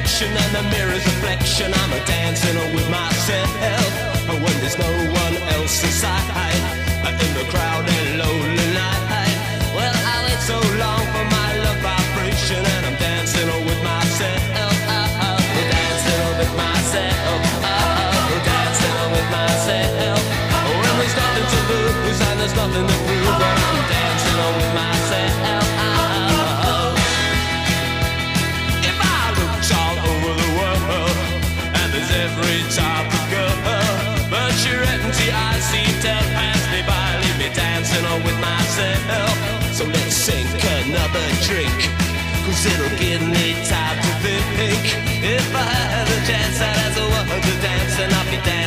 connection and the mirror's reflection. I'm a dancing with myself when there's no one else inside, in the crowded lonely night. Well, I wait so long for my love vibration, and I'm dancing with myself, dancing with myself, dancing with myself. When there's nothing to lose and there's nothing to prove, but I'm dancing with myself. If I looked all over the world, and there's every type of girl, but you're empty, I seem to pass me by. Leave me dancing with myself. So let's sink another drink, 'cause it'll give me time to think. If I had a chance, I'd ask the world to dance, and I'll be dancing